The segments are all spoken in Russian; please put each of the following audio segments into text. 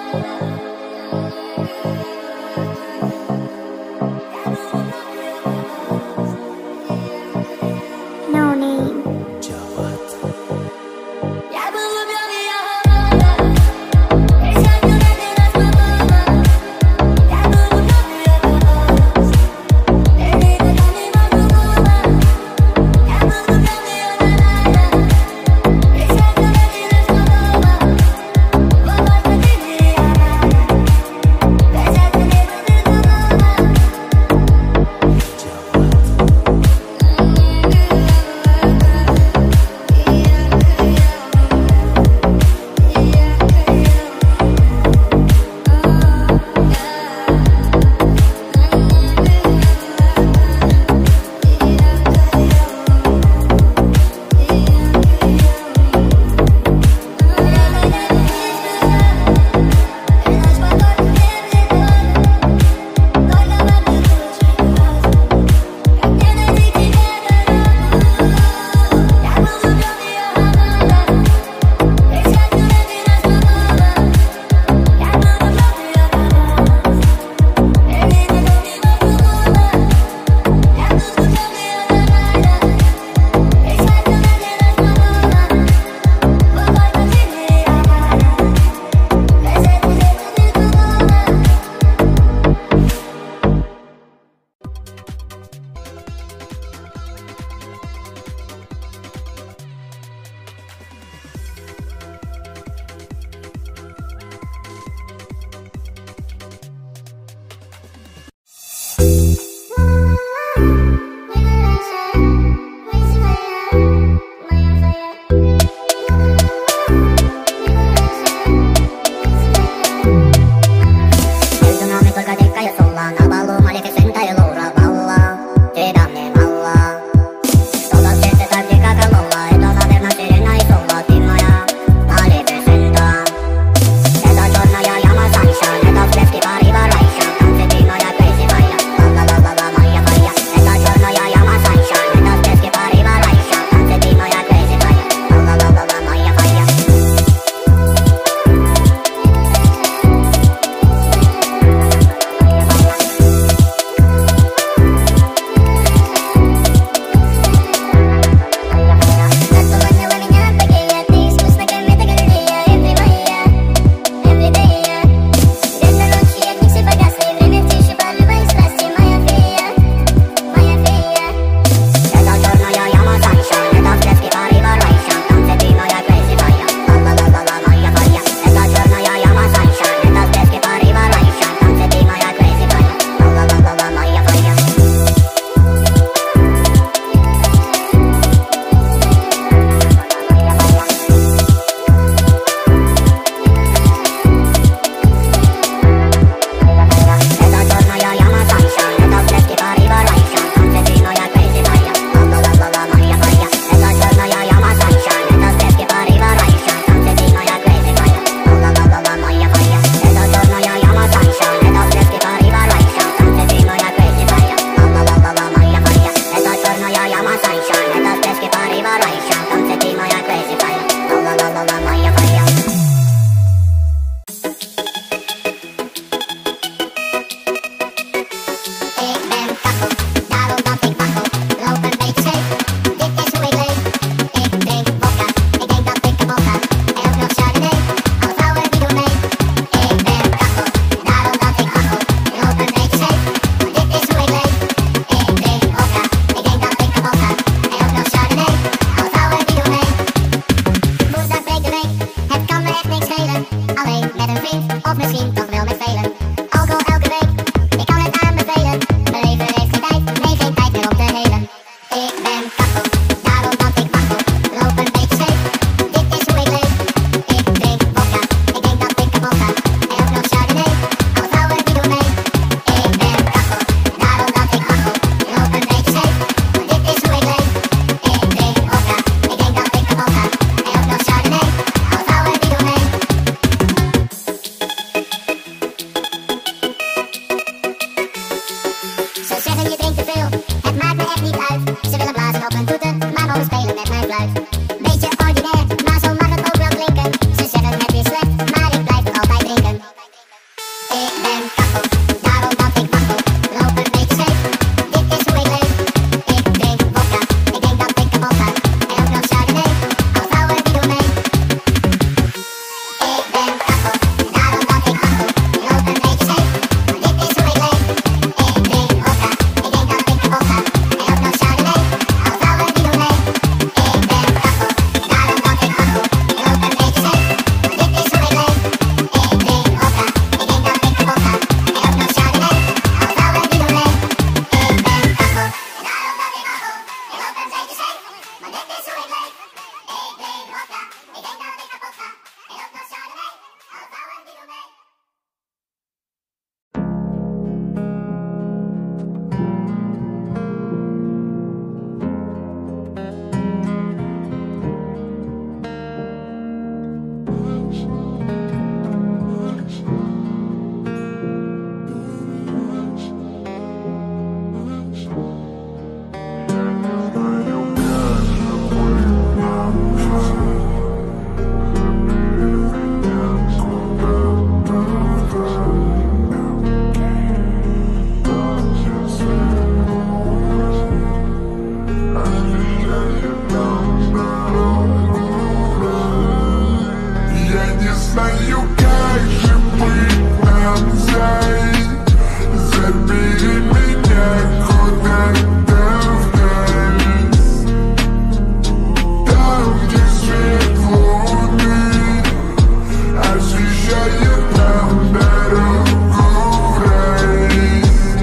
No name. знаю, как же быть нам, зай. Забери меня куда-то вдаль, там, где свет луны освещает нам дорогу в рай.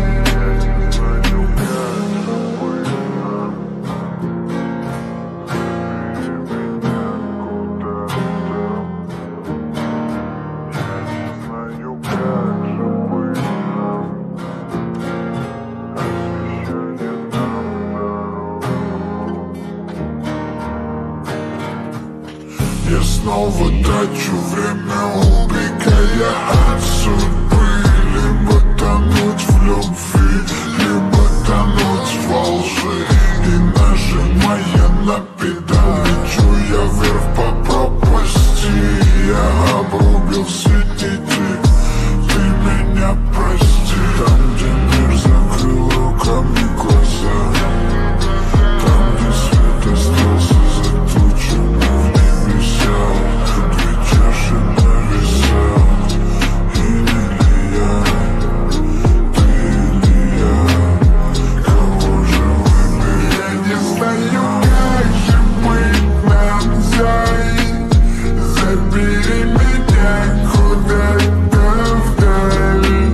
Я снова трачу время, убегая от судьбы. Либо тонуть в любви, либо тонуть в лжи. И нажимая на педаль, лечу я вверх по пропасти. Я обрубил все нити, ты меня прости. Там, где мир закрыл руками глаза, там, где свет остался за тучами в небеса. Две чаши на весах, или я, ты или я, кого же выберем? Я не знаю, как же быть нам, зай. Забери меня куда-то вдаль,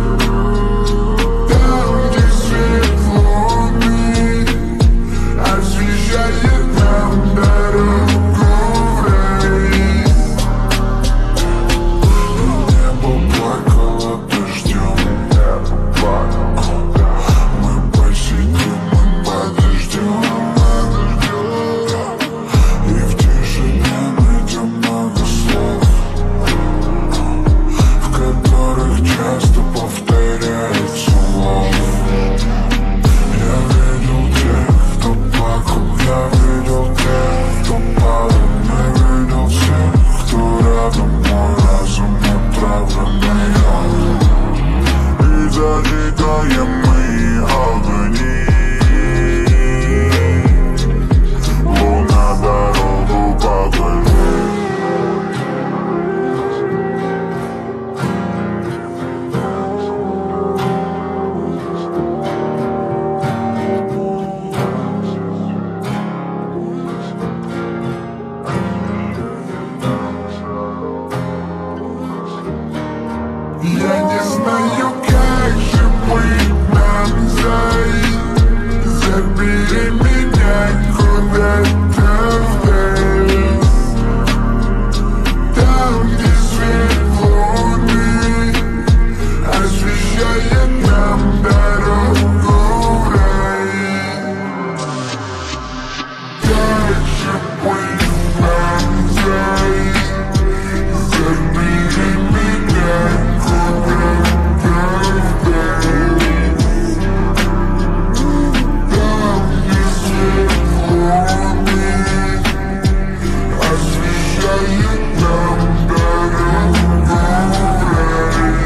там, где свет луны освещает нам дорогу в рай. Небо плакало дождем, мы посидим, мы подождем. И в тишине найдем много слов, в которых часто повторяется ложь. Я видел тех, кто плакал, я видел тех, кто падал. Я видел всех, кто рядом, мой разум отравленный. И зажигаем мы огни, луна дорогу покажи. Я не знаю, как же быть нам, зай. Забери меня куда-то вдаль, там, где свет луны освещает нам дорогу в рай. Как же быть нам, зай. Забери меня куда-то вдаль, там, где свет луны освещает нам дорогу в рай.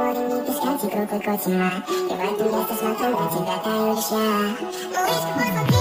Тьма, и в этом месте смотрю на тебя, таю лишь я.